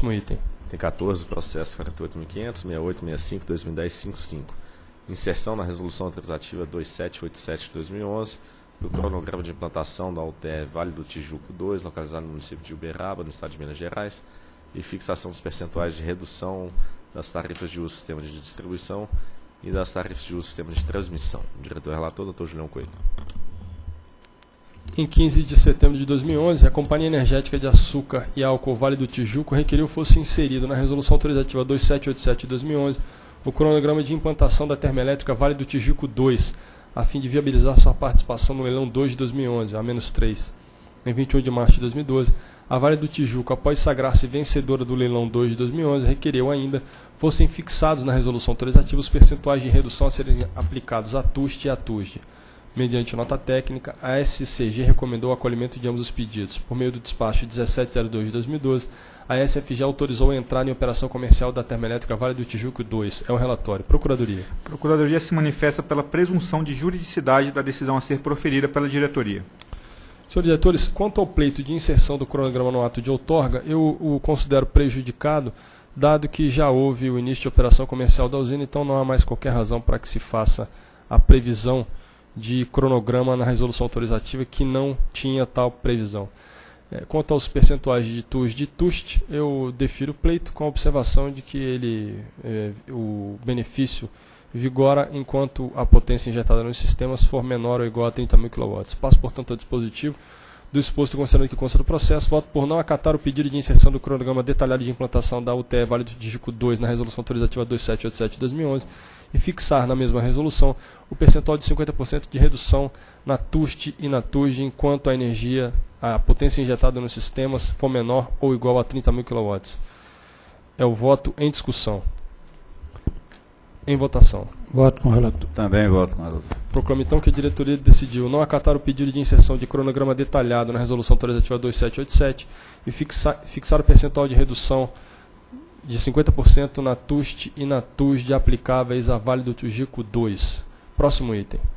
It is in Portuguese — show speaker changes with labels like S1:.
S1: Próximo item.
S2: Tem 14, processo 48.500, 6865, 2010, 55. Inserção na resolução autorizativa 2787 de 2011, do cronograma de implantação da UTE Vale do Tijuco 2, localizado no município de Uberaba, no estado de Minas Gerais, e fixação dos percentuais de redução das tarifas de uso do sistema de distribuição e das tarifas de uso do sistema de transmissão. Diretor-relator, Dr. Julião Coelho.
S1: Em 15 de setembro de 2011, a Companhia Energética de Açúcar e Álcool Vale do Tijuco requeriu fosse inserido na Resolução Autorizativa 2787 de 2011 o cronograma de implantação da termoelétrica Vale do Tijuco 2, a fim de viabilizar sua participação no leilão 2 de 2011, a -3. Em 21 de março de 2012, a Vale do Tijuco, após sagrar-se vencedora do leilão 2 de 2011, requereu ainda fossem fixados na resolução autorizativa os percentuais de redução a serem aplicados à TUST e à TUSD. Mediante nota técnica, a SCG recomendou o acolhimento de ambos os pedidos. Por meio do despacho 1702 de 2012, a SFG autorizou a entrada em operação comercial da termoelétrica Vale do Tijuco 2. É um relatório. Procuradoria.
S3: A Procuradoria se manifesta pela presunção de juridicidade da decisão a ser proferida pela diretoria.
S1: Senhores diretores, quanto ao pleito de inserção do cronograma no ato de outorga, eu o considero prejudicado, dado que já houve o início de operação comercial da usina, então não há mais qualquer razão para que se faça a previsão de cronograma na resolução autorizativa que não tinha tal previsão. Quanto aos percentuais de TUSD e TUST, eu defiro o pleito com a observação de que o benefício vigora enquanto a potência injetada nos sistemas for menor ou igual a 30.000 kW. Passo, portanto, ao dispositivo do exposto considerando que consta do processo, voto por não acatar o pedido de inserção do cronograma detalhado de implantação da UTE Vale do Tijuco 2 na resolução autorizativa 2787 de 2011 e fixar na mesma resolução o percentual de 50% de redução na TUST e na TUSD enquanto a potência injetada nos sistemas for menor ou igual a 30.000 kW. É o voto em discussão. Em votação.
S4: Voto com o relator.
S5: Também voto com o relator.
S1: Proclamo então que a diretoria decidiu não acatar o pedido de inserção de cronograma detalhado na resolução autorizativa 2787 e fixar o percentual de redução de 50% na TUST e na TUSD aplicáveis a Vale do Tijuco 2. Próximo item.